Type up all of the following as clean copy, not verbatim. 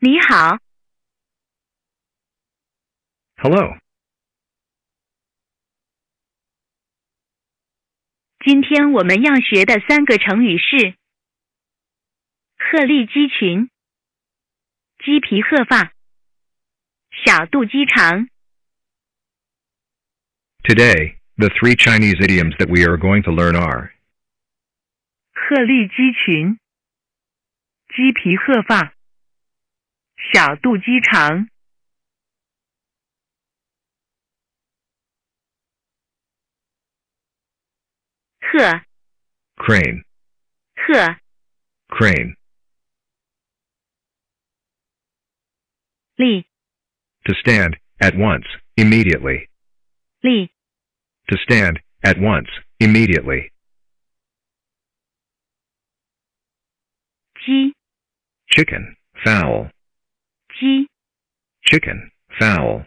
你好。 Hello. 今天我们要学的3个成语是鹤立鸡群、鸡皮鹤发、小肚鸡肠。 Today, the 3 Chinese idioms that we are going to learn are 鹤立鸡群、鸡皮鹤发、小肚鸡肠。鹤 crane, 鹤 crane, 立 to stand, at once, immediately, 立 to stand, at once, immediately, 鸡 chicken, fowl, 鸡 chicken, fowl,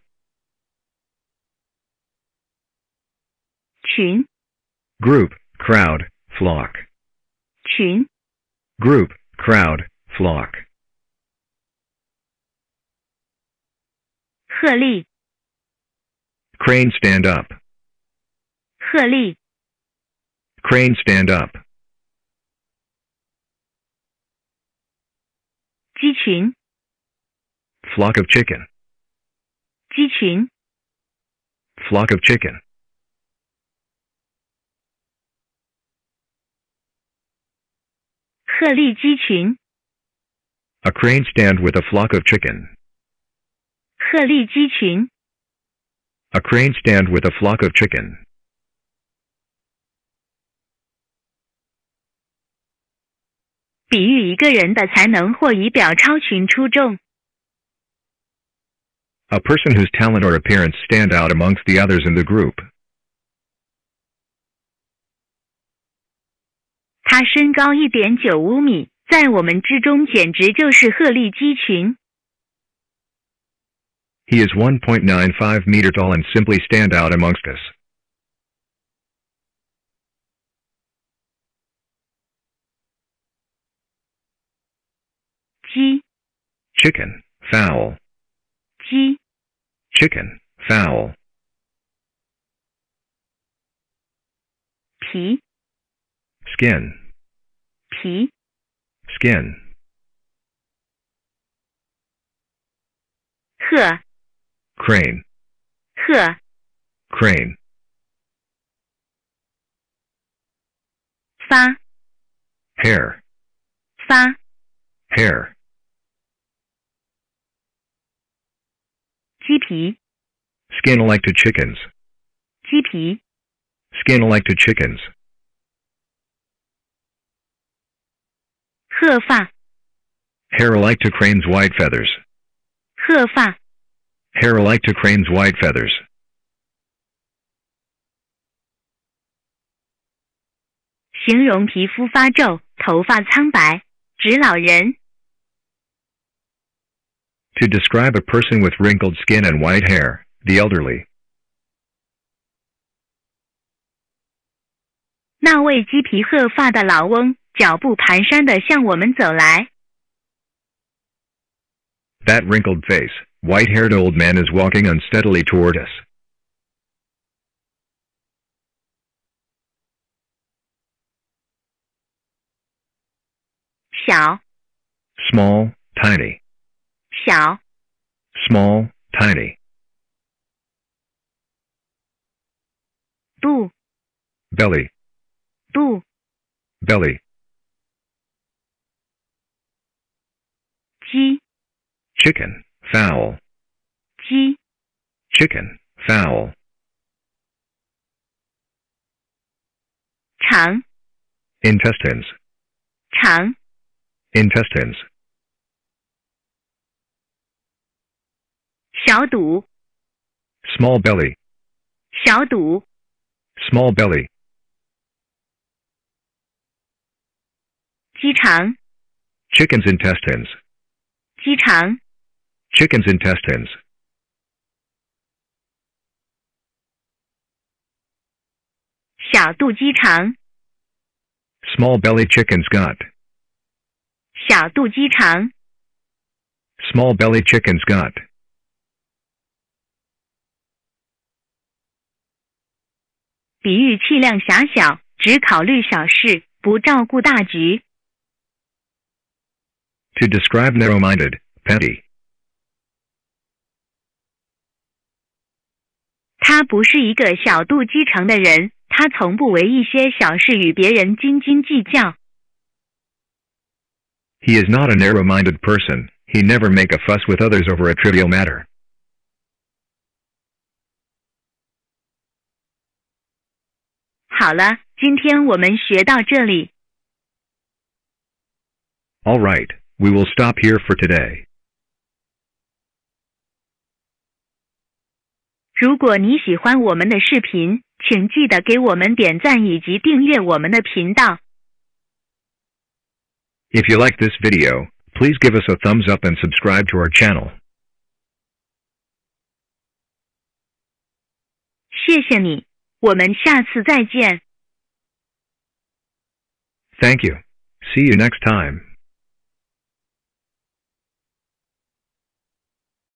群 group, crowd, flock, 群 group, crowd, flock, 鹤立 crane stand up, 鹤立 crane stand up, 鸡群 flock of chicken, 鸡群 flock of chicken, 鹤立鸡群 a crane stand with a flock of chicken, 鹤立鸡群 a crane stand with a flock of chicken, 比喻一个人的才能或仪表超群出众。 a person whose talent or appearance stand out amongst the others in the group. 他身高 1.95 米，在我们之中简直就是鹤立鸡群。 He is 1.95 meter tall and simply stand out amongst us. 鸡 Chicken, fowl, 鸡 chicken, fowl, 皮 skin, 皮 skin, 鹤 crane, 鹤 crane, 发 hair, 发 hair, 鸡皮 skin alike to chickens, 鸡皮 skin alike to chickens, 鹤发 hair alike to crane's white feathers, 鹤发 hair alike to crane's white feathers, 形容皮肤发皱，头发苍白，指老人。 to describe a person with wrinkled skin and white hair, the elderly. 那位鸡皮鹤发的老翁脚步蹒跚地向我们走来。 That wrinkled face, white-haired old man is walking unsteadily toward us. 小 Small, tiny, 小 small, tiny, 肚 belly, 肚 belly, 鸡 chicken, fowl, 鸡 chicken, fowl, 肠 intestines, 肠 intestines, 小肚 small belly, 小肚 small belly, 鸡肠 chicken's intestines, 鸡肠 chicken's intestines, 小肚鸡肠 small belly chicken's gut, 小肚鸡肠 Small belly chicken's gut. 比喻气量狭小，只考虑小事，不照顾大局。 To describe narrow-minded, petty. 他不是一个小肚鸡肠的人，他从不为一些小事与别人斤斤计较。 He is not a narrow-minded person. He never make a fuss with others over a trivial matter. 好了，今天我们学到这里。 All right, we will stop here for today. 如果你喜欢我们的视频，请记得给我们点赞以及订阅我们的频道。 If you like this video, please give us a thumbs up and subscribe to our channel. 谢谢你，我们下次再见。 Thank you. See you next time.